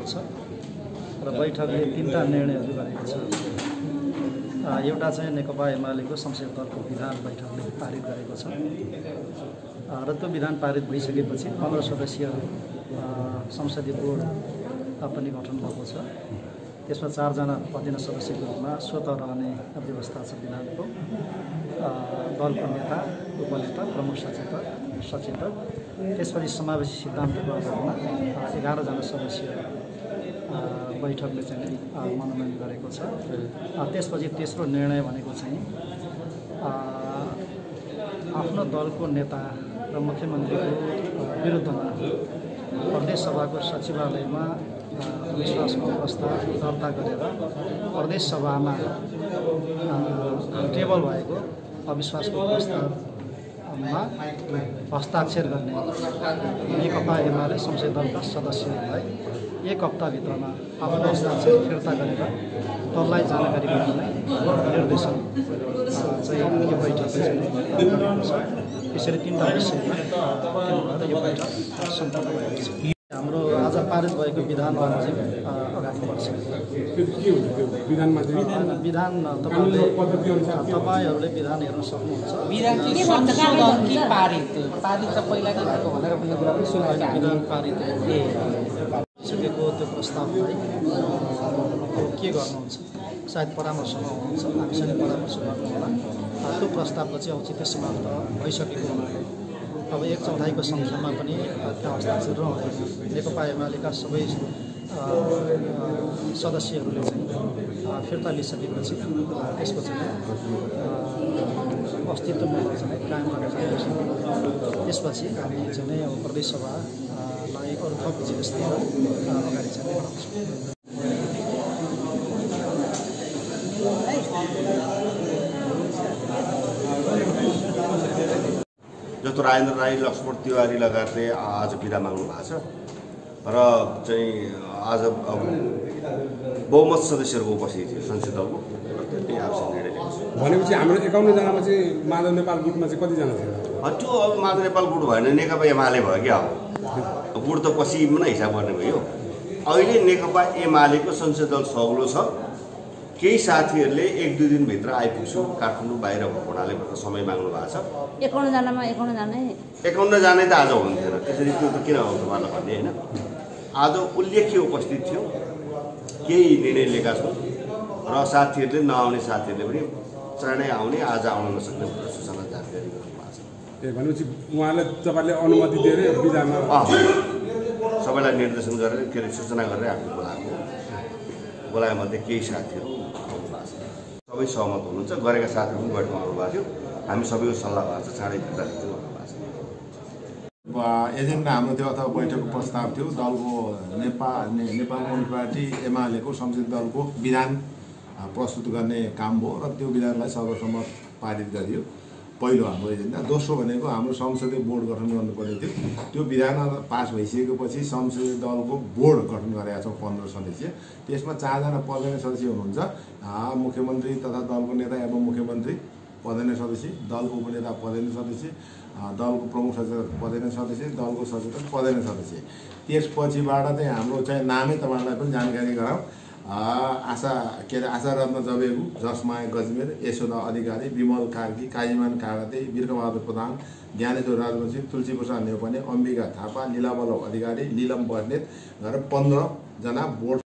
भएको छ र बैठकले 3टा निर्णयहरू गरेको छ। एउटा चाहिँ नेकपा एमालेको संसदीय दलको विधान बैठकले पारित गरेको छ र त्यो विधान पारित भइसकेपछि 15 सदस्यीय संसदीय बोर्ड पनि गठन भएको छ। त्यसमा 4 जना पदेन सदस्यको रूपमा स्वतः रहने व्यवस्था छ विधानको। दलको नेता, उपनेता, प्रमुख सचेतक, त्यसपछि समावेशी सिद्धान्तको आधारमा 11 जना सदस्य बैठकले चाहिँ मनोनयन गरेको छ। त्यसपछि तेस्रो निर्णय भनेको चाहिँ आफ्नो दलको नेता र मुख्यमन्त्रीको विरुद्धमा प्रदेश सभाको सचिवालयमा अविश्वासको प्रस्ताव दर्ता गरेर प्रदेश सभामा टेबल भएको अविश्वासको प्रस्तावमा हस्ताक्षर गर्ने नेकपा एमाले संसदीय दलका सदस्यहरूलाई 1 हप्ताभित्रमा आफ्नो हस्ताक्षर फिर्ता गरेर दललाई जानकारी गराउने निर्देशन चाहिँ यो बैठकले गरेको छ। त्यसरी 3टा विषयमा यो बैठक सम्पन्न भएको छ। हाम्रो आज पारित भएको विधान बमोजिम अगाडि बढ्छ। विधानमा विधान तपाईहरूले विधान हेर्न सक्नुहुन्छ। विधान के संशोधन कि पारित त पहिला नै भएको भनेर भन्ने कुरा पनि सुनेको छ। विधान पारित सकेको त्यो प्रस्तावलाई के गर्नुहुन्छ, सायद परामर्शमा हुनुहुन्छ, हामीसँग परामर्श गर्नु होला। त्यो प्रस्तावको चाहिँ औचित्य समाप्त भइसकेको हुनाले अब 1/4 सङ्ख्यामा पनि त्यहाँ हस्ताक्षर रहँदैन। नेकपा एमालेका सबै सदस्यहरूले चाहिँ फिर्ता लिइसकेपछि त्यसको चाहिँ अस्तित्व चाहिँ कायम गर्न सक्छौँ। त्यसपछि हामी चाहिँ अब प्रदेश सभालाई अरू थप विशेष दिएर अगाडि चाहिँ बढाउँछौँ। जस्तो राजेन्द्र राई, लक्ष्मण तिवारी लगायतले आज बिदा माग्नु भएको छ र चाहिँ आज बहुमत सदस्यहरूको उपस्थिति थियो संसदीय दलको त्यही आवश्यक निर्णय लिएको छ। भनेपछि हाम्रो 51 जनामा चाहिँ माधव नेपाल गुटमा चाहिँ कतिजना थियो? त्यो अब माधव नेपाल गुट भएन, नेकपा एमाले भयो क्या। अब गुट त पछि नै हिसाब गर्ने भयो। अहिले नेकपा एमालेको संसदीय दल सग्लो छ। केही साथीहरूले 1-2 दिनभित्र आइपुग्छु काठमाडौँ बाहिर भएको हुनाले गर्दा समय माग्नु भएको छ। 51 जनामा 51 जानै त आज हुन्थेन, त्यसरी त्यो त किन आउँछ मलाई भन्ने होइन। आज उल्लेख्य उपस्थित थियो, केही निर्णय लिएका छौँ र साथीहरूले नआउने साथीहरूले पनि चाँडै आउने, आज आउन नसक्ने भनेर सूचना जानकारी गर्नुभएको छ। भनेपछि उहाँले तपाईँले अनुमति दिएर विधानमा सबैलाई निर्देशन गरेर के अरे सूचना गरेर हामी बोलाएमध्ये केही साथीहरू आउनु भएको छ। सबै सहमत हुनुहुन्छ, गरेका साथीहरू पनि बैठकमा आउनुभएको थियो। हामी सबैको सल्लाह भएको छ, चाँडै फिर्ता लिन्छु भन्नुभएको छ। एजेन्डा हाम्रो थियो अथवा बैठकको प्रस्ताव थियो दलको नेपाल कम्युनिस्ट पार्टी एमालेको संसदीय दलको विधान प्रस्तुत गर्ने काम भयो र त्यो विधानलाई सर्वसम्मत पारित गरियो। पहिलो हाम्रो एजेन्डा। दोस्रो भनेको हाम्रो संसदीय बोर्ड गठन गर्नुपर्ने थियो। त्यो विधान पास भइसकेपछि संसदीय दलको बोर्ड गठन गरेका छौँ 15 सदस्य। त्यसमा 4 जना पदेन सदस्य हुनुहुन्छ, मुख्यमन्त्री तथा दलको नेता एवं मुख्यमन्त्री पदेन सदस्य, दलको उपनेता पदेन सदस्य, दलको प्रमुख सचेतक पदेन सदस्य, दलको सचेतक पदेन सदस्य। त्यसपछिबाट चाहिँ हाम्रो चाहिँ नामै तपाईँलाई पनि जानकारी गराउँ। आशा रत्न जबेगु, जसमाया गजमेर, यशोदा अधिकारी, विमल कार्की, काजीमान कागते, बिर्खबहादुर प्रधान, ज्ञानेश्वर राजवंशी, तुलसीप्रसाद नेउपाने, अम्बिका थापा, लीलावल्लभ अधिकारी, लीलम बस्नेत गरेर 15 जना बोर्ड